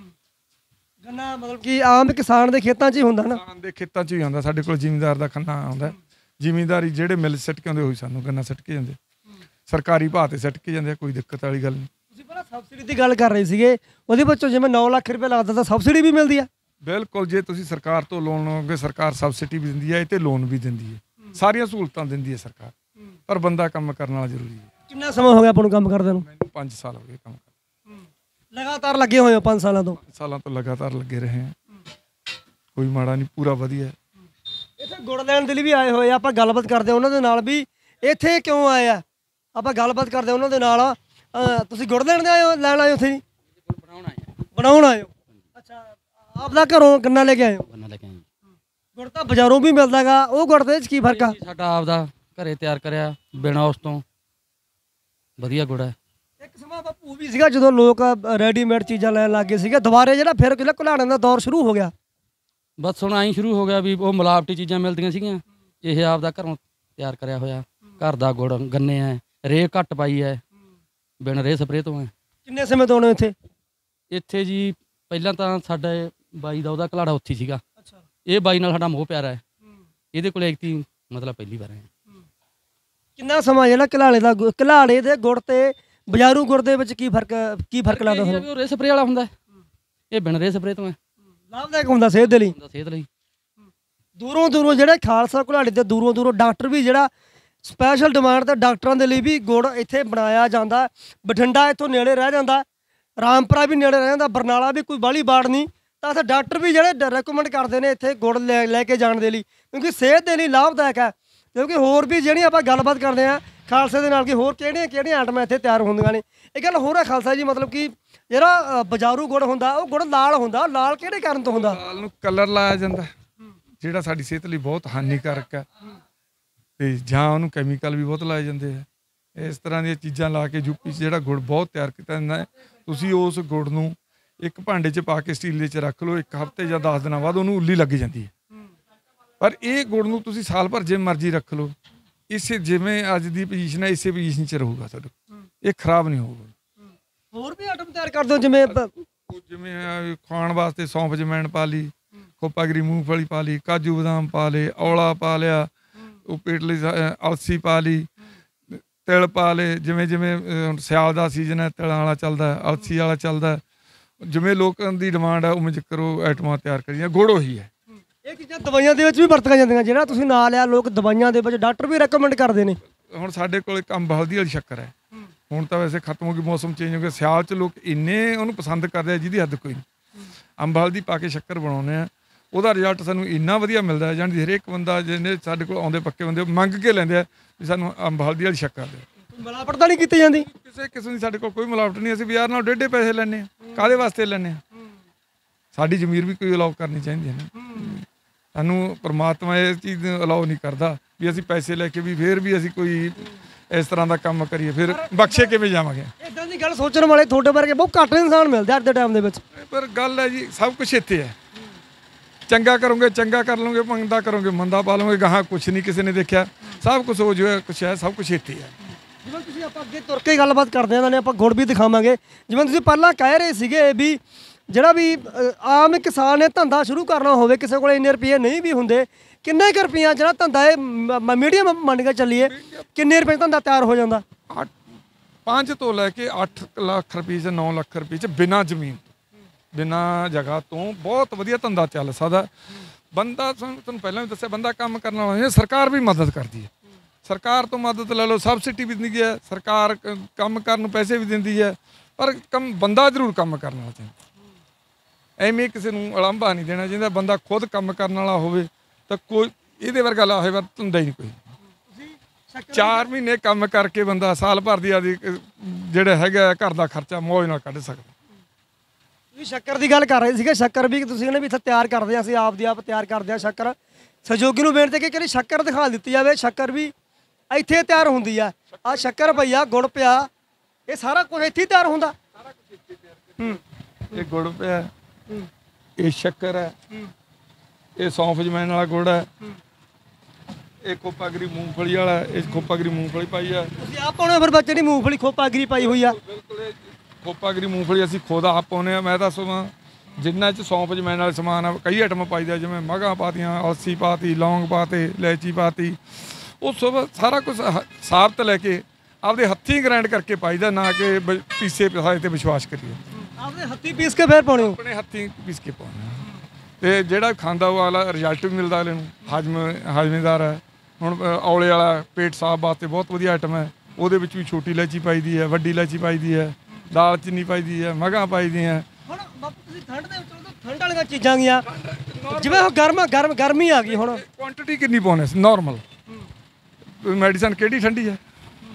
ਗੰਨਾ ਮਤਲਬ ਕਿ ਆਮ ਕਿਸਾਨ ਦੇ ਖੇਤਾਂ 'ਚ ਹੀ ਹੁੰਦਾ ਨਾ? ਕਿਸਾਨ ਦੇ ਖੇਤਾਂ 'ਚ ਹੀ ਆਉਂਦਾ, ਸਾਡੇ ਕੋਲ ਜ਼ਿਮੀਂਦਾਰ ਦਾ ਖੰਨਾ ਆਉਂਦਾ। ਜ਼ਿਮੀਂਦਾਰੀ ਜਿਹੜੇ ਮਿਲ ਸਿੱਟ ਕੇ ਆਉਂਦੇ ਹੋਈ ਸਾਨੂੰ ਗੰਨਾ ਸਿੱਟ ਕੇ ਜਾਂਦੇ, ਸਰਕਾਰੀ ਭਾਅ ਤੇ ਸਿੱਟ ਕੇ ਜਾਂਦੇ, ਕੋਈ ਦਿੱਕਤ ਵਾਲੀ ਗੱਲ ਨਹੀਂ। ਤੁਸੀਂ ਪਹਿਲਾਂ ਸਬਸਿਡੀ ਦੀ ਗੱਲ ਕਰ ਰਹੇ ਸੀਗੇ, ਉਹਦੇ ਵਿੱਚੋਂ ਜਿਵੇਂ ਨੌ ਲੱਖ ਰੁਪਏ ਲੱਗਦਾ ਤਾਂ ਸਬਸਿਡੀ ਵੀ ਮਿਲਦੀ ਆ? ਬਿਲਕੁਲ, ਜੇ ਤੁਸੀਂ ਸਰਕਾਰ ਤੋਂ ਲੋਨ ਲਓਗੇ ਸਰਕਾਰ ਸਬਸਿਡੀ ਵੀ ਦਿੰਦੀ ਹੈ, ਇਹ ਤੇ ਲੋਨ ਵੀ ਦਿੰਦੀ ਹੈ, ਸਾਰੀਆਂ ਸਹੂਲਤਾਂ ਦਿੰਦੀ ਹੈ ਸਰਕਾਰ, ਪਰ ਬੰਦਾ ਕੰਮ ਕਰਨ ਵਾਲਾ ਜ਼ਰੂਰੀ ਹੈ। ਕਿੰਨਾ ਸਮਾਂ ਹੋ ਗਿਆ ਆਪਾਂ ਨੂੰ ਕੰਮ ਕਰਦੇ ਨੂੰ? ਮੈਨੂੰ ਪੰਜ ਸਾਲ ਹੋ ਗਏ ਕੰਮ ਕਰਦੇ। ਲਗਾਤਾਰ ਲੱਗੇ ਹੋਏ ਹੋ ਪੰਜ ਸਾਲਾਂ ਤੋਂ? ਸਾਲਾਂ ਤੋਂ ਲਗਾਤਾਰ ਲੱਗੇ ਰਹੇ ਹਾਂ, ਕੋਈ ਮਾੜਾ ਨਹੀਂ, ਪੂਰਾ ਵਧੀਆ। ਇੱਥੇ ਗੁੜ ਲੈਣ ਦੇ ਲਈ ਵੀ ਆਏ ਹੋਏ ਆ, ਆਪਾਂ ਗੱਲਬਾਤ ਕਰਦੇ ਹਾਂ ਉਹਨਾਂ ਦੇ ਨਾਲ ਵੀ ਇੱਥੇ ਕਿਉਂ ਆਏ ਆ, ਆਪਾਂ ਗੱਲਬਾਤ ਕਰਦੇ ਹਾਂ ਉਹਨਾਂ ਦੇ ਨਾਲ। ਅਹ ਤੁਸੀਂ ਗੁੜ ਲੈਣ ਦੇ ਆਏ ਹੋ, ਲੈਣ ਆਏ ਹੋ? ਉੱਥੇ ਜੀ ਬਣਾਉਣ ਆਏ ਬਣਾਉਣ ਆਏ ਹੋ? ਅੱਛਾ, ਆਪਦਾ ਘਰੋਂ ਗੰਨਾ ਲੈ ਕੇ ਆਏ ਹੋ? ਗੰਨਾ ਲੈ ਕੇ ਆਏ ਗੁੜ ਤਾਂ ਬਾਜ਼ਾਰੋਂ ਵੀ ਮਿਲਦਾਗਾ, ਉਹ ਗੁੜ ਦੇ ਵਿੱਚ ਕੀ ਫਰਕ ਆ? ਸਾਡਾ ਆਪਦਾ ਘਰੇ ਤਿਆਰ ਕਰਿਆ ਬਿਨਾਂ ਉਸ ਤੋਂ ਵਧੀਆ ਗੁੜ ਹੈ। ਇੱਕ ਸਮਾਂ ਬਾਪੂ ਵੀ ਸੀਗਾ ਜਦੋਂ ਲੋਕ ਰੈਡੀਮੇਡ ਚੀਜ਼ਾਂ ਲੈਣ ਲੱਗ ਗਏ ਸੀਗੇ, ਦੁਬਾਰੇ ਜਿਹੜਾ ਫਿਰ ਕਿਲਾ ਘੁਲਾੜਨ ਦਾ ਦੌਰ ਸ਼ੁਰੂ ਹੋ ਗਿਆ। ਬਸ ਹੁਣ ਆਈ ਸ਼ੁਰੂ ਹੋ ਗਿਆ ਵੀ ਉਹ ਮਿਲਾਵਟੀ ਚੀਜ਼ਾਂ ਮਿਲਦੀਆਂ ਸੀਗੀਆਂ, ਇਹ ਆਪਦਾ ਘਰੋਂ ਤਿਆਰ ਕਰਿਆ ਹੋਇਆ ਘਰ ਦਾ ਗੁੜ, ਗੰਨੇ ਹੈ, ਰੇਹ ਘੱਟ ਪਾਈ ਹੈ, ਬਿਨ ਰੇਹ ਸਪਰੇਅ ਤੋਂ ਹੈ। ਕਿੰਨੇ ਸਮੇਂ ਤੋਂ ਆਉਣੇ ਇੱਥੇ? ਇੱਥੇ ਜੀ ਪਹਿਲਾਂ ਤਾਂ ਸਾਡਾ ਬਾਈ ਦਾ ਉਹਦਾ ਘਲਾੜਾ ਉੱਥੇ ਸੀਗਾ, ਅੱਛਾ, ਇਹ ਬਾਈ ਨਾਲ ਸਾਡਾ ਮੋਹ ਪਿਆਰਾ ਹੈ, ਇਹਦੇ ਕੋਲ ਇੱਕ ਤੀ ਮਤਲਬ ਪਹਿਲੀ ਵਾਰ ਆਏ। ਕਿੰਨਾ ਸਮਾਂ ਜਿਹੜਾ ਘਲਾੜੇ ਦਾ ਗੁ- ਘਲਾੜੇ ਦੇ ਗੁੜ ਤੇ ਬਾਜ਼ਾਰੂ ਗੁੜ ਦੇ ਵਿੱਚ ਕੀ ਫਰਕ ਕੀ ਫਰਕ ਲੱਗਦਾ ਇਹ ਆ ਤੁਹਾਨੂੰ? ਵੀ ਉਹ ਰੇਹ ਸਪਰੇਅ ਵਾਲਾ ਹੁੰਦਾ, ਇਹ ਬਿਨ ਰੇਹ ਸਪਰੇਅ ਤੋਂ ਹੈ, ਲਾਭਦਾਇਕ ਹੁੰਦਾ ਸਿਹਤ ਦੇ ਲਈ? ਹੁੰਦਾ ਸਿਹਤ ਲਈ। ਦੂਰੋਂ ਦੂਰੋਂ ਜਿਹੜੇ ਖਾਲਸਾ ਘੁਲਾੜੇ ਦੇ ਦੂਰੋਂ ਦੂਰੋਂ ਡਾਕਟਰ ਵੀ ਜਿਹੜਾ ਸਪੈਸ਼ਲ ਡਿਮਾਂਡ ਤੇ ਡਾਕਟਰਾਂ ਦੇ ਲਈ ਵੀ ਗੁੜ ਇੱਥੇ ਬਣਾਇਆ ਜਾਂਦਾ। ਬਠਿੰਡਾ ਇੱਥੋਂ ਨੇੜੇ ਰਹਿ ਜਾਂਦਾ, ਰਾਮਪੁਰਾ ਵੀ ਨੇੜੇ ਰਹਿ ਜਾਂਦਾ, ਬਰਨਾਲਾ ਵੀ ਕੋਈ ਬਾਹਲੀ ਬਾੜ ਨਹੀਂ, ਤਾਂ ਇੱਥੇ ਡਾਕਟਰ ਵੀ ਜਿਹੜੇ ਰეკਮੈਂਡ ਕਰਦੇ ਨੇ ਇੱਥੇ ਗੁੜ ਲੈ ਲੈ ਕੇ ਜਾਣ ਦੇ ਲਈ, ਕਿਉਂਕਿ ਸਿਹਤ ਦੇ ਲਈ ਲਾਭਦਾਇਕ ਹੈ। ਕਿਉਂਕਿ ਹੋਰ ਵੀ ਜਿਹੜੀਆਂ ਆਪਾਂ ਗੱਲਬਾਤ ਕਰਦੇ ਹਾਂ ਖਾਲਸੇ ਦੇ ਨਾਲ ਕਿ ਹੋਰ ਕਿਹੜੀਆਂ ਕਿਹੜੀਆਂ ਆਈਟਮਾਂ ਇੱਥੇ ਤਿਆਰ ਹੁੰਦੀਆਂ ਨੇ, ਇਹ ਗੱਲ ਹੋਰ ਹੈ ਖਾਲਸਾ ਜੀ, ਮਤਲਬ ਕਿ ਜਿਹੜਾ ਬਾਜ਼ਾਰੂ ਗੁੜ ਹੁੰਦਾ ਉਹ ਗੁੜ ਲਾਲ ਹੁੰਦਾ, ਲਾਲ ਕਿਹੜੇ ਕਾਰਨ ਤੋਂ ਹੁੰਦਾ? ਲਾਲ ਨੂੰ ਕਲਰ ਲਾਇਆ ਜਾਂਦਾ ਜਿਹੜਾ ਸਾਡੀ ਸਿਹਤ ਲਈ ਬਹੁਤ ਹਾਨੀਕਾਰਕ ਹੈ, ਤੇ ਜਾਂ ਉਹਨੂੰ ਕੈਮੀਕਲ ਵੀ ਬਹੁਤ ਲਾਏ ਜਾਂਦੇ ਆ। ਇਸ ਤਰ੍ਹਾਂ ਦੀਆਂ ਚੀਜ਼ਾਂ ਲਾ ਕੇ ਯੂਪੀ 'ਚ ਜਿਹੜਾ ਗੁੜ ਬਹੁਤ ਤਿਆਰ ਕੀਤਾ ਜਾਂਦਾ ਹੈ, ਤੁਸੀਂ ਉਸ ਗੁੜ ਨੂੰ ਇੱਕ ਭਾਂਡੇ 'ਚ ਪਾ ਕੇ ਸਟੀਲ 'ਚ ਰੱਖ ਲਓ, ਇੱਕ ਹਫ਼ਤੇ ਜਾਂ ਦਸ ਦਿਨਾਂ ਬਾਅਦ ਉਹਨੂੰ ਉੱਲੀ ਲੱਗ ਜਾਂਦੀ ਹੈ। ਪਰ ਇਹ ਗੁੜ ਨੂੰ ਤੁਸੀਂ ਸਾਲ ਭਰ ਜੇ ਮਰਜ਼ੀ ਰੱਖ ਲਓ, ਇਸੇ ਜਿਵੇਂ ਅੱਜ ਦੀ ਪੋਜੀਸ਼ਨ ਹੈ ਇਸੇ ਪੋਜੀਸ਼ਨ 'ਚ ਰਹੂਗਾ ਤੁਹਾਡਾ, ਇਹ ਖਰਾਬ ਨਹੀਂ ਹੋਊਗਾ। ਹੋਰ ਵੀ ਆਈਟਮ ਤਿਆਰ ਕਰਦੇ ਹੋ ਜਿਵੇਂ ਪ- ਉਹ ਜਿਵੇਂ ਆ ਖਾਣ ਵਾਸਤੇ ਸੌਂਫ ਜਮੈਣ ਪਾ ਲਈ, ਖੋਪਾਗਰੀ ਮੂੰਗਫਲੀ ਪਾ ਲਈ, ਕਾਜੂ ਬਦਾਮ ਪਾ ਲਏ, ਔਲਾ ਪਾ ਲਿਆ, ਉਹ ਪੇਟ ਲਈ ਅ, ਅਲਸੀ ਪਾ ਲਈ, ਤਿਲ ਪਾ ਲਏ। ਜਿਵੇਂ ਜਿਵੇਂ ਅ, ਸਿਆਲ ਦਾ ਸੀਜ਼ਨ ਹੈ, ਤਿਲਾਂ ਵਾਲਾ ਚੱਲਦਾ, ਅਲਸੀ ਵਾਲਾ ਚੱਲਦਾ, ਜਿਵੇਂ ਲੋਕਾਂ ਦੀ ਡਿਮਾਂਡ ਹੈ ਉਵੇਂ ਜ਼ਿਕਰ ਉਹ ਆਈਟਮਾਂ ਤਿਆਰ ਕਰੀਆਂ। ਗੁੜ ਉਹੀ ਹੈ। ਇਹ ਚੀਜ਼ਾਂ ਦਵਾਈਆਂ ਦੇ ਵਿੱਚ ਵੀ ਵਰਤੀਆਂ ਜਾਂਦੀਆਂ, ਜਿਹੜਾ ਤੁਸੀਂ ਨਾਂ ਲਿਆ, ਲੋਕ ਦਵਾਈਆਂ ਦੇ ਵਿੱਚ ਡਾਕਟਰ ਵੀ ਰეკਮੈਂਡ ਕਰਦੇ ਨੇ। ਹੁਣ ਸਾਡੇ ਕੋਲ ਇੱਕ ਅੰਬ ਹਲਦੀ ਵਾਲੀ ਸ਼ੱਕਰ ਹੈ, ਹੁਣ ਤਾਂ ਵੈਸੇ ਖਤਮ ਹੋ ਗਈ, ਮੌਸਮ ਚੇਂਜ ਹੋ ਗਿਆ। ਸਿਆਲ 'ਚ ਲੋਕ ਇੰਨੇ ਉਹਨੂੰ ਪਸੰਦ ਕਰਦੇ ਆ ਜਿਹਦੀ ਹੱਦ ਕੋਈ ਨਹੀਂ। ਅੰਬ ਹਲਦੀ ਪਾ ਕੇ ਸ਼ੱਕਰ ਬਣਾਉਂਦੇ ਆ, ਉਹਦਾ ਰਿਜ਼ਲਟ ਸਾਨੂੰ ਇੰਨਾ ਵਧੀਆ ਮਿਲਦਾ ਹੈ, ਜਾਣੀ ਹਰੇਕ ਬੰਦਾ ਜਿਹਨੇ ਸਾਡੇ ਕੋਲ ਆਉਂਦੇ ਪੱਕੇ ਬੰਦੇ ਮੰਗ ਕੇ ਲੈਂਦੇ ਆ ਵੀ ਸਾਨੂੰ ਅੰਬ ਹਲਦੀ ਵਾਲੀ ਸ਼ੱਕਰ ਦਿਓ। ਮਿਲਾਵਟ ਤਾਂ ਨਹੀਂ ਕੀਤੀ ਜਾਂਦੀ? ਕਿਸੇ ਕਿਸਮ ਦੀ ਸਾਡੇ ਕੋਲ ਕੋਈ ਮਿਲਾਵਟ ਨਹੀਂ। ਅਸੀਂ ਬਾਜ਼ਾਰ ਨਾਲ ਡੇਢੇ ਪੈਸੇ ਲੈਂਦੇ ਆ, ਕਾਹਦੇ ਵਾਸਤੇ ਲੈਂਦੇ ਆ? ਸਾਡੀ ਜ਼ਮੀਰ ਵੀ ਕੋਈ ਅਲਾਉ ਕਰਨੀ ਚਾਹੀਦੀ ਹੈ ਨਾ। ਸਾਨੂੰ ਪਰਮਾਤਮਾ ਇਹ ਚੀਜ਼ ਅਲਾਉ ਨਹੀਂ ਕਰਦਾ ਵੀ ਅਸੀਂ ਪੈਸੇ ਲੈ ਕੇ ਵੀ ਫੇਰ ਵੀ ਅਸੀਂ ਕੋਈ ਇਸ ਤਰ੍ਹਾਂ ਦਾ ਕੰਮ ਕਰੀਏ, ਫਿਰ ਬਖਸ਼ੇ ਕਿਵੇਂ ਜਾਵਾਂਗੇ? ਇਦਾਂ ਦੀ ਗੱਲ ਸੋਚਣ ਵਾਲੇ ਤੁਹਾਡੇ ਵਰਗੇ ਬਹੁਤ ਘੱਟ ਇਨਸਾਨ ਮਿਲਦੇ ਅੱਜ ਦੇ ਟਾਈਮ ਦੇ ਵਿੱਚ। ਪਰ ਗੱਲ ਹੈ ਜੀ, ਸਭ ਕੁਝ ਇੱਥੇ ਹੈ। ਚੰਗਾ ਕਰੋਗੇ ਚੰਗਾ ਕਰ ਲਓਗੇ, ਮੰਦਾ ਕਰੋਗੇ ਮੰਦਾ ਪਾ ਲਓਗੇ, ਗਾਹਾਂ ਕੁਛ ਨਹੀਂ ਕਿਸੇ ਨੇ ਦੇਖਿਆ। ਸਭ ਕੁਝ ਹੋ ਜੋ ਕੁਛ ਹੈ, ਸਭ ਕੁਝ ਇੱਥੇ ਹੈ। ਜਿਵੇਂ ਤੁਸੀਂ ਆਪਾਂ ਅੱਗੇ ਤੁਰ ਕੇ ਗੱਲਬਾਤ ਕਰਦੇ ਹਾਂ, ਆਪਾਂ ਗੁੜ ਵੀ ਦਿਖਾਵਾਂਗੇ। ਜਿਵੇਂ ਤੁਸੀਂ ਪਹਿਲਾਂ ਕਹਿ ਰਹੇ ਸੀਗੇ ਵੀ ਜਿਹੜਾ ਵੀ ਅ, ਆਮ ਕਿਸਾਨ ਨੇ ਧੰਦਾ ਸ਼ੁਰੂ ਕਰਨਾ ਹੋਵੇ, ਕਿਸੇ ਕੋਲ ਇੰਨੇ ਰੁਪਏ ਨਹੀਂ ਵੀ ਹੁੰਦੇ, ਕਿੰਨੇ ਕੁ ਰੁਪਈਆ ਜਿਹੜਾ ਧੰਦਾ ਇਹ ਮੀਡੀਅਮ ਮੰਨ ਕੇ ਚੱਲੀਏ, ਕਿੰਨੇ ਰੁਪਏ ਧੰਦਾ ਤਿਆਰ ਹੋ ਜਾਂਦਾ? ਅੱਠ ਪੰਜ ਤੋਂ ਲੈ ਕੇ ਅੱਠ ਲੱਖ ਰੁਪਏ 'ਚ ਨੌ ਲੱਖ ਰੁਪਏ 'ਚ ਬਿਨਾਂ ਜ਼ਮੀਨ ਤੋਂ, ਬਿਨਾਂ ਜਗ੍ਹਾ ਤੋਂ ਬਹੁਤ ਵਧੀਆ ਧੰਦਾ ਚੱਲ ਸਕਦਾ। ਬੰਦਾ ਤੁਹਾਨੂੰ ਤੁਹਾਨੂੰ ਪਹਿਲਾਂ ਵੀ ਦੱਸਿਆ ਬੰਦਾ ਕੰਮ ਕਰਨ ਵਾਲਾ, ਸਰਕਾਰ ਵੀ ਮਦਦ ਕਰਦੀ ਹੈ। ਸਰਕਾਰ ਤੋਂ ਮਦਦ ਲੈ ਲਓ, ਸਬਸਿਡੀ ਵੀ ਦਿੰਦੀ ਹੈ ਸਰਕਾਰ, ਕੰਮ ਕਰਨ ਨੂੰ ਪੈਸੇ ਵੀ ਦਿੰਦੀ ਹੈ, ਪਰ ਕੰਮ ਬੰਦਾ ਜ਼ਰੂਰ ਕੰਮ ਕਰਨ ਵਾਲਾ ਚਾਹੀਦਾ। ਐਵੇਂ ਕਿਸੇ ਨੂੰ ਉਲਾਂਭਾ ਨਹੀਂ ਦੇਣਾ ਚਾਹੀਦਾ। ਬੰਦਾ ਖੁਦ ਕੰਮ ਕਰਨ ਵਾਲਾ ਹੋਵੇ ਤਾਂ ਕੋਈ ਇਹਦੇ ਵਰਗਾ ਲਾ ਹੋਏ ਵਰ ਹੁੰਦਾ ਹੀ ਨਹੀਂ ਕੋਈ। ਚਾਰ ਮਹੀਨੇ ਕੰਮ ਕਰਕੇ ਬੰਦਾ ਸਾਲ ਭਰ ਦੀ ਆਦੀ ਜਿਹੜਾ ਹੈਗਾ ਘਰ ਦਾ ਖਰਚਾ ਮੌਜ ਨਾਲ ਕੱਢ ਸਕਦਾ। ਤੁਸੀਂ ਸ਼ੱਕਰ ਦੀ ਗੱਲ ਕਰ ਰਹੇ ਸੀਗੇ, ਸ਼ੱਕਰ ਵੀ ਤੁਸੀਂ ਕਹਿੰਦੇ ਵੀ ਇੱਥੇ ਤਿਆਰ ਕਰਦੇ ਹਾਂ, ਅਸੀਂ ਆਪ ਦੀ ਆਪ ਤਿਆਰ ਕਰਦੇ ਹਾਂ ਸ਼ੱਕਰ। ਸਹਿਯੋਗੀ ਨੂੰ ਬੇਨਤੀ ਕਿ ਕਹਿੰਦੇ ਸ਼ੱਕਰ ਦਿਖਾ ਦਿੱਤੀ ਜਾਵੇ, ਸ਼ੱਕਰ ਵੀ ਇੱਥੇ ਤਿਆਰ ਹੁੰਦੀ ਆ। ਆਹ ਸ਼ੱਕਰ ਪਈਆ, ਗੁੜ ਪਿਆ, ਇਹ ਸਾਰਾ ਕੁਝ ਇੱਥੇ ਹੀ ਤਿਆਰ ਹੁੰਦਾ। ਹੂੰ, ਇਹ ਗੁੜ ਪਿਆ, ਇਹ ਸ਼ੱਕਰ ਹੈ, ਇਹ ਸੌਂਫ ਜਮੈਨ ਵਾਲਾ ਗੁੜ ਹੈ, ਇਹ ਖੋਪਾਗਰੀ ਮੂੰਗਫਲੀ ਵਾਲਾ, ਇਹ ਖੋਪਾਗਰੀ ਮੂੰਗਫਲੀ ਪਾਈ ਆ। ਤੁਸੀਂ ਆਪ ਪਾਉਣੇ ਫਿਰ ਬੱਚੇ ਦੀ ਮੂੰਗਫਲੀ ਖੋਪਾਗਰੀ ਪਾਈ ਹੋਈ ਆ? ਬਿਲਕੁਲ, ਖੋਪਾਗਰੀ ਮੂੰਗਫਲੀ ਅਸੀਂ ਖੁਦ ਆਪ ਪਾਉਂਦੇ ਹਾਂ। ਮੈਂ ਤਾਂ ਸਮਾਂ ਜਿੰਨਾ 'ਚ ਸੌਂਫ ਜਮੈਨ ਵਾਲੇ ਸਮਾਨ ਆ, ਕਈ ਆਈਟਮਾਂ ਪਾਈਦਾ, ਜਿਵੇਂ ਮਗਾਂ ਪਾਤੀਆਂ, ਅਲਸੀ ਪਾਤੀ, ਲੌਂਗ ਪਾਤੇ, ਇਲਾਇਚੀ ਪਾਤੀ, ਉਹ ਸਭ ਸਾਰਾ ਕੁਝ ਸਾਬਤ ਲੈ ਕੇ ਆਪਦੇ ਹੱਥੀਂ ਗ੍ਰਾਈਂਡ ਕਰਕੇ ਪਾਈਦਾ, ਨਾ ਕਿ ਪੀਸੇ ਪਸਾਏ ਤੇ ਵਿਸ਼ਵਾਸ ਕਰੀਏ। ਆਪਦੇ ਹੱਥੀਂ ਪੀਸ ਕੇ ਫਿਰ ਪਾਉਣੇ ਹੋ? ਆਪਣੇ ਹੱਥੀਂ ਪੀਸ ਕੇ ਪਾਉਣੇ। ਤੇ ਜਿਹੜਾ ਖਾਂਦਾ ਉਹ ਵਾਲਾ ਰਿਜ਼ਲਟ ਵੀ ਮਿਲਦਾ ਅਗਲੇ ਨੂੰ, ਹਜਮ ਹਜਮੇਦਾਰ ਹੈ। ਹੁਣ ਔਲੇ ਵਾਲਾ ਪੇਟ ਸਾਫ਼ ਵਾਸਤੇ ਬਹੁਤ ਵਧੀਆ ਆਈਟਮ ਹੈ। ਉਹਦੇ ਵਿੱਚ ਵੀ ਛੋਟੀ ਇਲਾਇਚੀ ਪਾਈ ਦੀ ਹੈ, ਵੱਡੀ ਇਲਾਇਚੀ ਪਾਈ ਦੀ ਹੈ, ਦਾਲ ਚੀਨੀ ਪਾਈ ਦੀ ਹੈ, ਮਗਾਂ ਪਾਈ ਦੀਆਂ। ਹੁਣ ਬਾਪੂ ਤੁਸੀਂ ਠੰਡ ਦੇ ਵਿੱਚ ਠੰਡ ਵਾਲੀਆਂ ਚੀਜ਼ਾਂ ਗੀਆਂ, ਜਿਵੇਂ ਉਹ ਗਰਮ ਗਰਮ ਗਰਮੀ ਆ ਗਈ, ਹੁਣ ਕੁਆਂਟੀਟੀ ਕਿੰਨੀ ਪਾਉਣੇ ਸੀ ਨੋਰਮਲ? ਮੈਡੀਸਨ ਕਿਹੜੀ ਠੰਡੀ ਹੈ?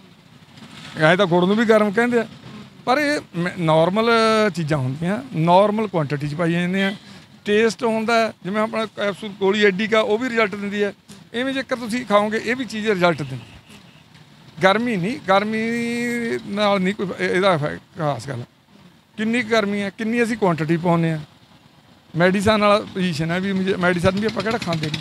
ਐਂ ਤਾਂ ਗੁੜ ਨੂੰ ਵੀ ਗਰਮ ਕਹਿੰਦੇ ਆ, ਪਰ ਇਹ ਨੋਰਮਲ ਚੀਜ਼ਾਂ ਹੁੰਦੀਆਂ, ਨੋਰਮਲ ਕੁਆਂਟੀਟੀ 'ਚ ਪਾਈਆਂ ਜਾਂਦੀਆਂ। ਟੇਸਟ ਹੁੰਦਾ ਜਿਵੇਂ ਆਪਣਾ ਕੈਪਸੂਲ ਗੋਲੀ ਐਡੀ ਕਾ ਉਹ ਵੀ ਰਿਜ਼ਲਟ ਦਿੰਦੀ ਹੈ, ਇਵੇਂ ਜੇਕਰ ਤੁਸੀਂ ਖਾਓਗੇ ਇਹ ਵੀ ਚੀਜ਼ ਰਿਜ਼ਲਟ ਦਿੰਦੀ ਹੈ। ਗਰਮੀ ਨਹੀਂ, ਗਰਮੀ ਨਾਲ ਨਹੀਂ ਕੋਈ ਇਹਦਾ ਖਾਸ ਗੱਲ। ਕਿੰਨੀ ਗਰਮੀ ਹੈ, ਕਿੰਨੀ ਅਸੀਂ ਕੁਆਂਟੀਟੀ ਪਾਉਂਦੇ ਹਾਂ। ਮੈਡੀਸਨ ਵਾਲਾ ਪੋਜੀਸ਼ਨ ਹੈ ਵੀ ਮੈਡੀਸਨ ਵੀ ਆਪਾਂ ਕਿਹੜਾ ਖਾਂਦੇ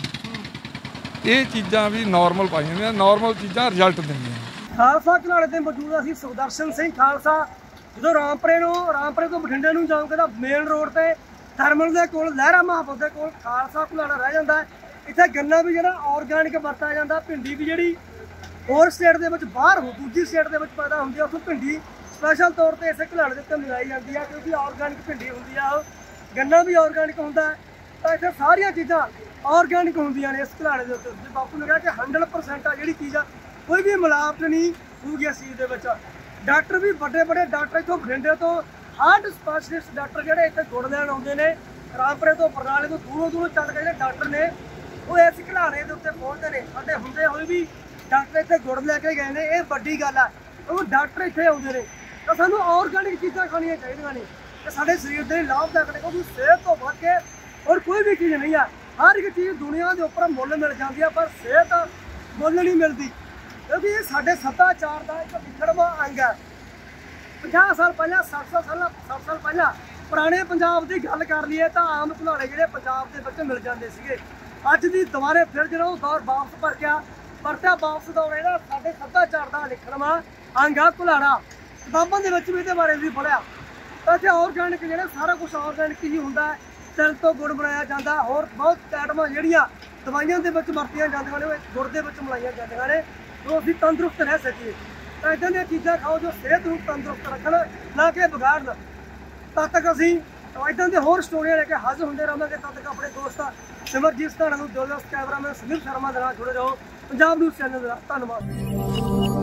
ਨਹੀਂ। ਇਹ ਚੀਜ਼ਾਂ ਵੀ ਨੋਰਮਲ ਪਾਈਆਂ ਜਾਂਦੀਆਂ, ਨੋਰਮਲ ਚੀਜ਼ਾਂ ਰਿਜ਼ਲਟ ਦਿੰਦੀਆਂ। ਖਾਲਸਾ ਘਲਾੜੇ ਤੇ ਮੌਜੂਦ ਅਸੀਂ ਸੁਖਦਰਸ਼ਨ ਸਿੰਘ ਖਾਲਸਾ। ਜਦੋਂ ਰਾਮਪੁਰੇ ਨੂੰ ਰਾਮਪੁਰੇ ਤੋਂ ਬਠਿੰਡੇ ਨੂੰ ਜਾਓਗੇ ਤਾਂ ਮੇਨ ਰੋਡ ਤੇ ਥਰਮਲ ਦੇ ਕੋਲ, ਲਹਿਰਾ ਮਹਾਪੁਰ ਦੇ ਕੋਲ ਖਾਲਸਾ ਘਲਾੜਾ ਰਹਿ ਜਾਂਦਾ। ਇੱਥੇ ਗੰਨਾ ਵੀ ਜਿਹੜਾ ਆਰਗੈਨਿਕ ਵਰਤਿਆ ਜਾਂਦਾ। ਭਿੰਡੀ ਵੀ ਜਿਹੜੀ ਹੋਰ ਸਟੇਟ ਦੇ ਵਿੱਚ ਬਾਹਰ ਹੋ ਦੂਜੀ ਸਟੇਟ ਦੇ ਵਿੱਚ ਪੈਦਾ ਹੁੰਦੀ ਆ, ਉੱਥੋਂ ਭਿੰਡੀ ਸਪੈਸ਼ਲ ਤੌਰ ਤੇ ਇਸੇ ਘਲਾੜੇ ਦੇ ਉੱਤੇ ਮੰਗਾਈ ਜਾਂਦੀ ਆ, ਕਿਉਂਕਿ ਆਰਗੈਨਿਕ ਭਿੰਡੀ ਹੁੰਦੀ ਆ। ਉਹ ਗੰਨਾ ਵੀ ਆਰਗੈਨਿਕ ਹੁੰਦਾ। ਤਾਂ ਇੱਥੇ ਸਾਰੀਆਂ ਚੀਜ਼ਾਂ ਆਰਗੈਨਿਕ ਹੁੰਦੀਆਂ ਨੇ ਇਸ ਘਲਾੜੇ ਦੇ ਉੱਤੇ। ਜੇ ਬਾਪੂ ਨੇ ਕਿਹਾ ਕਿ ਹੰਡਰਡ ਪਰਸੈਂਟ ਆ ਜਿਹੜੀ ਚੀਜ਼ ਆ, ਕੋਈ ਵੀ ਮਿਲਾਵਟ ਨਹੀਂ ਹੋਊਗੀ ਇਸ ਚੀਜ਼ ਦੇ ਵਿੱਚ। ਡਾਕਟਰ ਵੀ ਵੱਡੇ ਵੱਡੇ ਡਾਕਟਰ ਇੱਥੋਂ ਬਠਿੰਡੇ ਤੋਂ ਹਾਰਟ ਸਪੈਸ਼ਲਿਸਟ ਡਾਕਟਰ ਜਿਹੜੇ ਇੱਥੇ ਗੁੜ ਲੈਣ ਆਉਂਦੇ ਨੇ, ਰਾਮਪੁਰੇ ਤੋਂ ਬਰਨਾਲੇ ਤੋਂ ਦੂਰੋਂ ਦੂਰੋਂ ਚੱਲ ਕੇ ਜਿਹੜੇ ਡਾਕਟਰ ਨੇ ਉਹ ਇਸ ਘਲਾੜੇ ਦੇ ਉੱਤੇ ਪਹੁੰਚਦੇ ਨੇ। ਸਾਡੇ ਹੁੰਦੇ ਹੋਏ ਵੀ ਡਾਕਟਰ ਇੱਥੇ ਗੁੜ ਲੈ ਕੇ ਗਏ ਨੇ, ਇਹ ਵੱਡੀ ਗੱਲ ਆ। ਉਹ ਡਾਕਟਰ ਇੱਥੇ ਆਉਂਦੇ ਨੇ ਤਾਂ ਸਾਨੂੰ ਆਰਗੈਨਿਕ ਚੀਜ਼ਾਂ ਖਾਣੀਆਂ ਚਾਹੀਦੀਆਂ ਨੇ ਤੇ ਸਾਡੇ ਸਰੀਰ ਦੇ ਲਾਭਦਾਇਕ ਨੇ, ਕਿਉਂਕਿ ਸਿਹਤ ਤੋਂ ਵੱਧ ਕੇ ਹੋਰ ਕੋਈ ਵੀ ਚੀਜ਼ ਨਹੀਂ ਆ। ਹਰ ਇੱਕ ਚੀਜ਼ ਦੁਨੀਆ ਦੇ ਉੱਪਰ ਮੁੱਲ ਮਿਲ ਜਾਂਦੀ ਆ, ਪਰ ਸਿਹਤ ਮੁੱਲ ਨਹੀਂ ਮਿਲਦੀ, ਕਿਉਂਕਿ ਇਹ ਸਾਡੇ ਸੱਭਿਆਚਾਰ ਦਾ ਇੱਕ ਵਿਖੜਵਾਂ ਅੰਗ ਹੈ। ਪੰਜਾਹ ਸਾਲ ਪਹਿਲਾਂ, ਸੱਠ ਸਾਲ ਸੱਠ ਸਾਲ ਪਹਿਲਾਂ ਪੁਰਾਣੇ ਪੰਜਾਬ ਦੀ ਗੱਲ ਕਰ ਲਈਏ ਤਾਂ ਆਮ ਘਲਾੜੇ ਜਿਹੜੇ ਪੰਜਾਬ ਦੇ ਵਿੱਚ ਮਿਲ ਜਾਂਦੇ ਸੀਗੇ। ਅੱਜ ਦੀ ਦੁਬਾਰੇ ਫਿਰ ਜਿਹੜਾ ਉਹ ਦੌਰ ਵਾਪਸ ਭਰ ਗਿਆ, ਪਰਤਿਆ ਵਾਪਸ ਦੌਰ ਇਹਦਾ ਸਾਡੇ ਸੱਭਿਆਚਾਰ ਦਾ ਵਿਖੜਵਾਂ ਅੰਗ ਆ ਘਲਾੜਾ। ਕਿਤਾਬਾਂ ਦੇ ਵਿੱਚ ਵੀ ਇਹਦੇ ਬਾਰੇ ਵੀ ਪੜ੍ਹਿਆ। ਤਾਂ ਇੱਥੇ ਆਰਗੈਨਿਕ ਜਿਹੜਾ ਸਾਰਾ ਕੁਛ ਆਰਗੈਨਿਕ ਹੀ ਹੁੰਦਾ। ਤਿਲ ਤੋਂ ਗੁੜ ਬਣਾਇਆ ਜਾਂਦਾ, ਹੋਰ ਬਹੁਤ ਆਈਟਮਾਂ ਜਿਹੜੀਆਂ ਦਵਾਈਆਂ ਦੇ ਵਿੱਚ ਵਰਤੀਆਂ ਜਾਂਦੀਆਂ ਨੇ ਉਹ ਗੁੜ ਦੇ ਵਿੱਚ ਮਿਲਾਈਆਂ ਜਾਂਦੀਆਂ ਨੇ, ਜੋ ਅਸੀਂ ਤੰਦਰੁਸਤ ਰਹਿ ਸਕੀਏ। ਤਾਂ ਇੱਦਾਂ ਦੀਆਂ ਚੀਜ਼ਾਂ ਖਾਓ ਜੋ ਸਿਹਤ ਨੂੰ ਤੰਦਰੁਸਤ ਰੱਖਣ, ਨਾ ਕਿ ਵਿਗਾੜਨ। ਤਦ ਤੱਕ ਅਸੀਂ ਇੱਦਾਂ ਦੇ ਹੋਰ ਸਟੋਰੀਆਂ ਲੈ ਕੇ ਹਾਜ਼ਰ ਹੁੰਦੇ ਰਹਾਂਗੇ। ਤਦ ਤੱਕ ਆਪਣੇ ਦੋਸਤ ਸਿਮਰਜੀਤ ਸਧਾਣਾ ਨੂੰ ਦਿਲਚਸਪ ਕੈਮਰਾਮੈਨ ਸੁਨੀਲ ਸ਼ਰਮਾ ਦੇ ਨਾਲ ਜੁੜੇ ਰਹੋ ਪੰਜਾਬ ਨਿਊਜ਼ ਚੈਨਲ ਦਾ। ਧੰਨਵਾਦ।